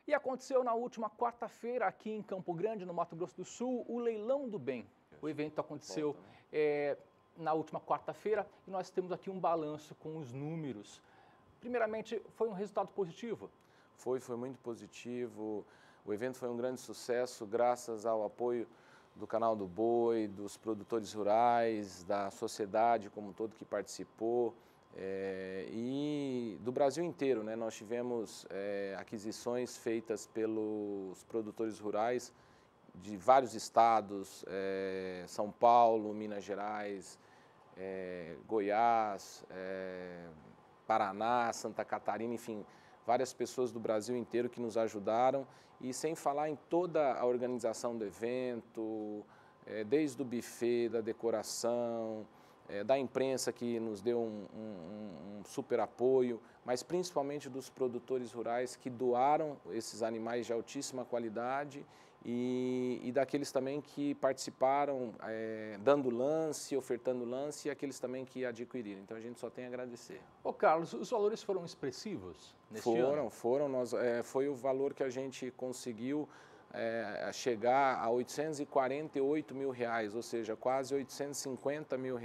E aconteceu na última quarta-feira aqui em Campo Grande, no Mato Grosso do Sul, o Leilão do Bem. O evento aconteceu na última quarta-feira e nós temos aqui um balanço com os números. Primeiramente, foi um resultado positivo? Foi muito positivo. O evento foi um grande sucesso graças ao apoio do Canal do Boi, dos produtores rurais, da sociedade como um todo que participou. E do Brasil inteiro, né? Nós tivemos aquisições feitas pelos produtores rurais de vários estados, São Paulo, Minas Gerais, Goiás, Paraná, Santa Catarina, enfim, várias pessoas do Brasil inteiro que nos ajudaram, e sem falar em toda a organização do evento, desde o buffet, da decoração, da imprensa que nos deu um super apoio, mas principalmente dos produtores rurais que doaram esses animais de altíssima qualidade e daqueles também que participaram dando lance, ofertando lance, e aqueles também que adquiriram. Então a gente só tem a agradecer. Ô Carlos, os valores foram expressivos neste ano? Foram. Foi o valor que a gente conseguiu chegar a R$848 mil, ou seja, quase R$850 mil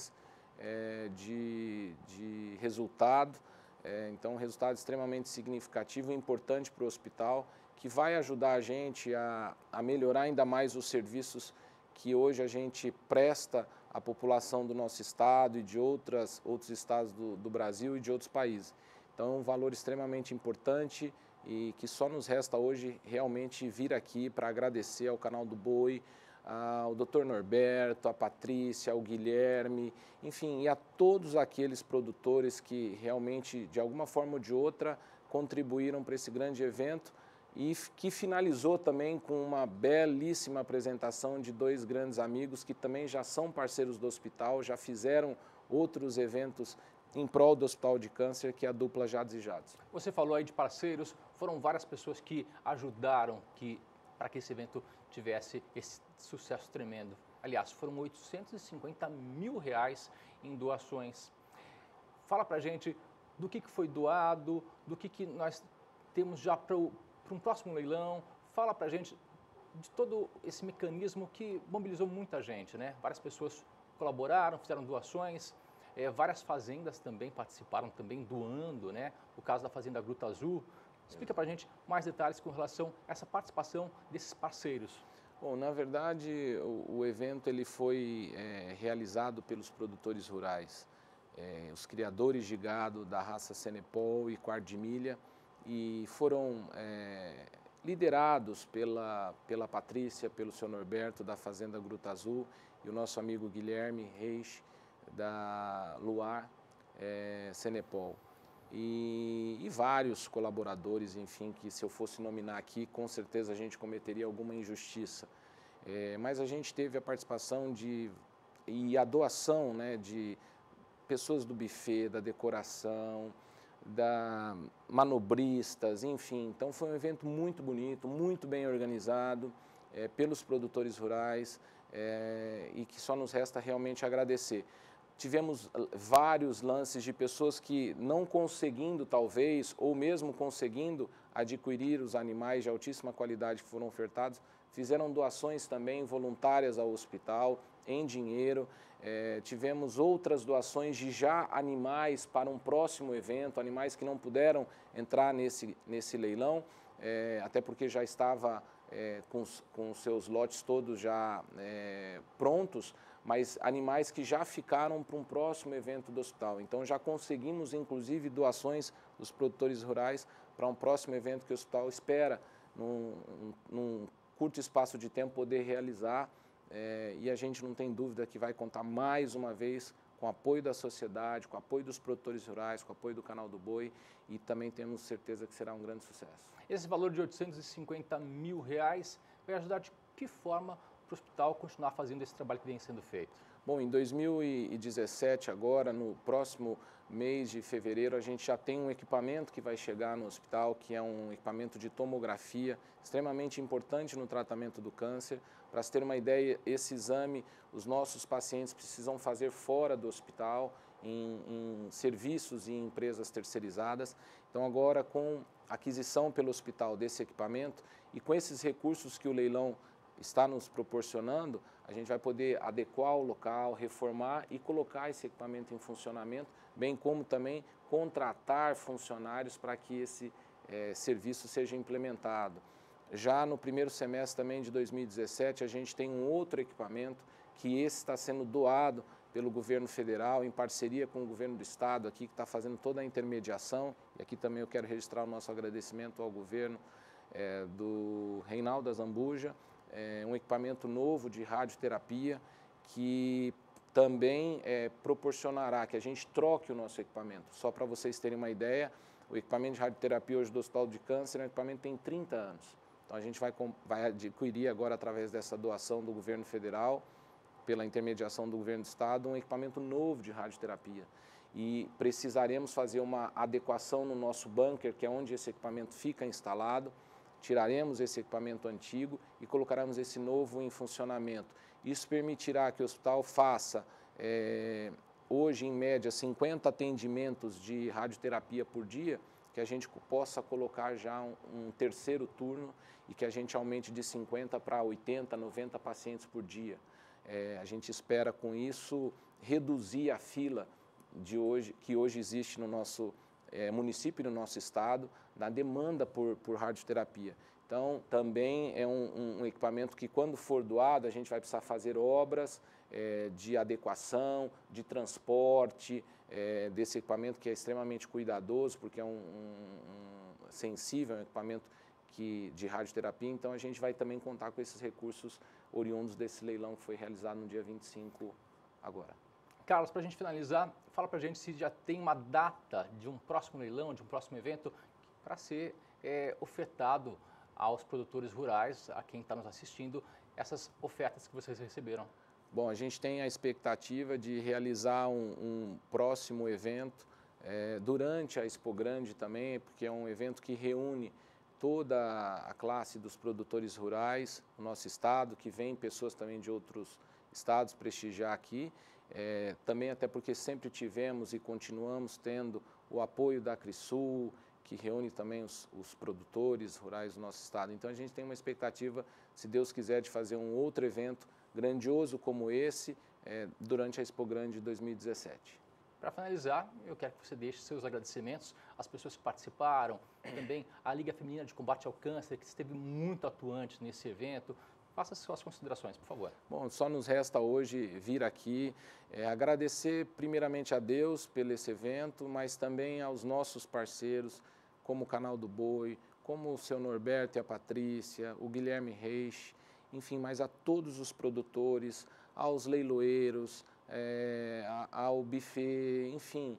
de resultado. Então, um resultado extremamente significativo e importante para o hospital, que vai ajudar a gente a melhorar ainda mais os serviços que hoje a gente presta à população do nosso estado e de outros estados do Brasil e de outros países. Então, é um valor extremamente importante e que só nos resta hoje realmente vir aqui para agradecer ao Canal do Boi, ao Dr. Norberto, à Patrícia, ao Guilherme, enfim, e a todos aqueles produtores que realmente, de alguma forma ou de outra, contribuíram para esse grande evento e que finalizou também com uma belíssima apresentação de dois grandes amigos que também já são parceiros do hospital, já fizeram outros eventos em prol do Hospital de Câncer, que é a dupla Jades e Jades. Você falou aí de parceiros, foram várias pessoas que ajudaram para que esse evento tivesse esse sucesso tremendo. Aliás, foram R$850 mil em doações. Fala pra gente do que foi doado, do que nós temos já para um próximo leilão. Fala pra gente de todo esse mecanismo que mobilizou muita gente, né? Várias pessoas colaboraram, fizeram doações. Várias fazendas também participaram, também doando, né? O caso da Fazenda Gruta Azul. Explica para a gente mais detalhes com relação a essa participação desses parceiros. Bom, na verdade, o evento ele foi realizado pelos produtores rurais, os criadores de gado da raça Senepol e Quarto de Milha, e foram liderados pela Patrícia, pelo seu Norberto da Fazenda Gruta Azul e o nosso amigo Guilherme Reis, da Luar Senepol, e vários colaboradores, enfim, que se eu fosse nominar aqui, com certeza a gente cometeria alguma injustiça. Mas a gente teve a participação e a doação, né, de pessoas do buffet, da decoração, da manobristas, enfim. Então foi um evento muito bonito, muito bem organizado pelos produtores rurais e que só nos resta realmente agradecer. Tivemos vários lances de pessoas que não conseguindo talvez, ou mesmo conseguindo adquirir os animais de altíssima qualidade que foram ofertados, fizeram doações também voluntárias ao hospital, em dinheiro. Tivemos outras doações de já animais para um próximo evento, animais que não puderam entrar nesse leilão, até porque já estava com os seus lotes todos já prontos, mas animais que já ficaram para um próximo evento do hospital. Então já conseguimos inclusive doações dos produtores rurais para um próximo evento que o hospital espera, num curto espaço de tempo, poder realizar, e a gente não tem dúvida que vai contar mais uma vez com o apoio da sociedade, com o apoio dos produtores rurais, com o apoio do Canal do Boi, e também temos certeza que será um grande sucesso. Esse valor de R$850 mil vai ajudar de que forma para o hospital continuar fazendo esse trabalho que vem sendo feito? Bom, em 2017, agora, no próximo mês de fevereiro, a gente já tem um equipamento que vai chegar no hospital, que é um equipamento de tomografia, extremamente importante no tratamento do câncer. Para se ter uma ideia, esse exame os nossos pacientes precisam fazer fora do hospital, em serviços e empresas terceirizadas. Então agora, com a aquisição pelo hospital desse equipamento e com esses recursos que o leilão está nos proporcionando, a gente vai poder adequar o local, reformar e colocar esse equipamento em funcionamento, bem como também contratar funcionários para que esse serviço seja implementado. Já no primeiro semestre também de 2017, a gente tem um outro equipamento que esse está sendo doado pelo governo federal, em parceria com o governo do estado aqui, que está fazendo toda a intermediação. E aqui também eu quero registrar o nosso agradecimento ao governo do Reinaldo Azambuja, um equipamento novo de radioterapia que também proporcionará que a gente troque o nosso equipamento. Só para vocês terem uma ideia, o equipamento de radioterapia hoje do Hospital de Câncer é um equipamento que tem 30 anos. Então a gente vai adquirir agora, através dessa doação do governo federal, pela intermediação do governo do estado, um equipamento novo de radioterapia. E precisaremos fazer uma adequação no nosso bunker, que é onde esse equipamento fica instalado. Tiraremos esse equipamento antigo e colocaremos esse novo em funcionamento. Isso permitirá que o hospital faça, hoje, em média, 50 atendimentos de radioterapia por dia, que a gente possa colocar já um terceiro turno e que a gente aumente de 50 para 80, 90 pacientes por dia. A gente espera, com isso, reduzir a fila que hoje existe no nosso município e no nosso estado, da demanda por radioterapia. Então, também é um equipamento que, quando for doado, a gente vai precisar fazer obras de adequação, de transporte desse equipamento, que é extremamente cuidadoso, porque é sensível, é um equipamento de radioterapia. Então, a gente vai também contar com esses recursos oriundos desse leilão que foi realizado no dia 25 agora. Carlos, para a gente finalizar, fala para a gente se já tem uma data de um próximo leilão, de um próximo evento, para ser ofertado aos produtores rurais, a quem está nos assistindo, essas ofertas que vocês receberam. Bom, a gente tem a expectativa de realizar um próximo evento durante a Expo Grande também, porque é um evento que reúne toda a classe dos produtores rurais do nosso estado, que vem pessoas também de outros estados prestigiar aqui, também até porque sempre tivemos e continuamos tendo o apoio da Crisul, que reúne também os produtores rurais do nosso estado. Então a gente tem uma expectativa, se Deus quiser, de fazer um outro evento grandioso como esse durante a Expo Grande de 2017. Para finalizar, eu quero que você deixe seus agradecimentos às pessoas que participaram, também à Liga Feminina de Combate ao Câncer, que esteve muito atuante nesse evento. Faça suas considerações, por favor. Bom, só nos resta hoje vir aqui agradecer primeiramente a Deus pelo esse evento, mas também aos nossos parceiros, como o Canal do Boi, como o seu Norberto e a Patrícia, o Guilherme Reis, enfim, mas a todos os produtores, aos leiloeiros, ao buffet, enfim,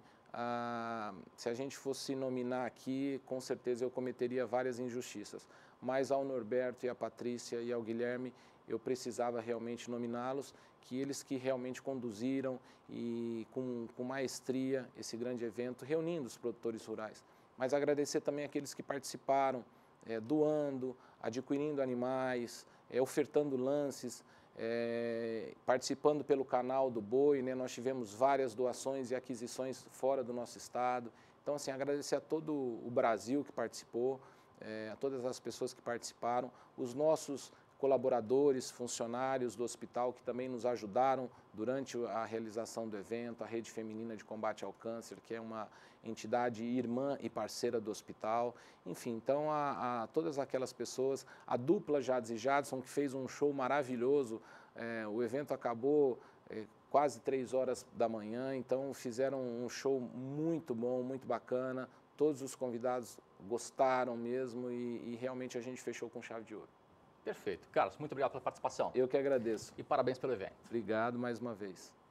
se a gente fosse nominar aqui, com certeza eu cometeria várias injustiças, mas ao Norberto e à Patrícia e ao Guilherme, eu precisava realmente nominá-los, que eles que realmente conduziram e com maestria esse grande evento, reunindo os produtores rurais. Mas agradecer também aqueles que participaram, doando, adquirindo animais, ofertando lances, participando pelo Canal do Boi, né? Nós tivemos várias doações e aquisições fora do nosso estado. Então, assim, agradecer a todo o Brasil que participou, a todas as pessoas que participaram, os nossos colaboradores, funcionários do hospital que também nos ajudaram durante a realização do evento, a Rede Feminina de Combate ao Câncer, que é uma entidade irmã e parceira do hospital. Enfim, então a todas aquelas pessoas, a dupla Jades e Jadson, que fez um show maravilhoso, o evento acabou quase 3 horas da manhã, então fizeram um show muito bom, muito bacana, todos os convidados gostaram mesmo e realmente a gente fechou com chave de ouro. Perfeito. Carlos, muito obrigado pela participação. Eu que agradeço. E parabéns pelo evento. Obrigado mais uma vez.